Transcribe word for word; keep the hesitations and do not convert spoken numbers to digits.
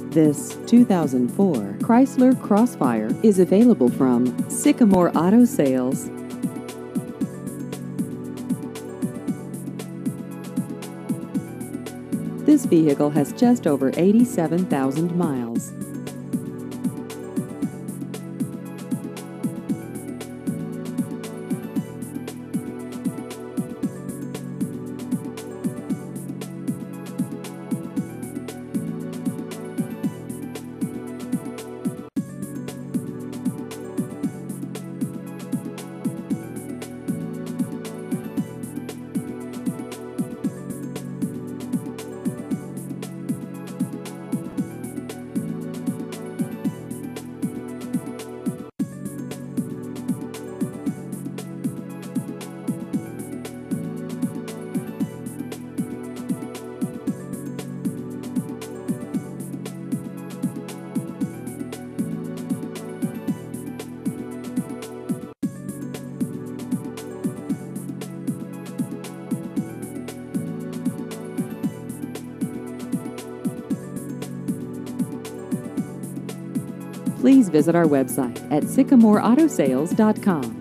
This two thousand four Chrysler Crossfire is available from Sycamore Auto Sales. This vehicle has just over eighty-seven thousand miles. Please visit our website at sycamore auto sales dot com.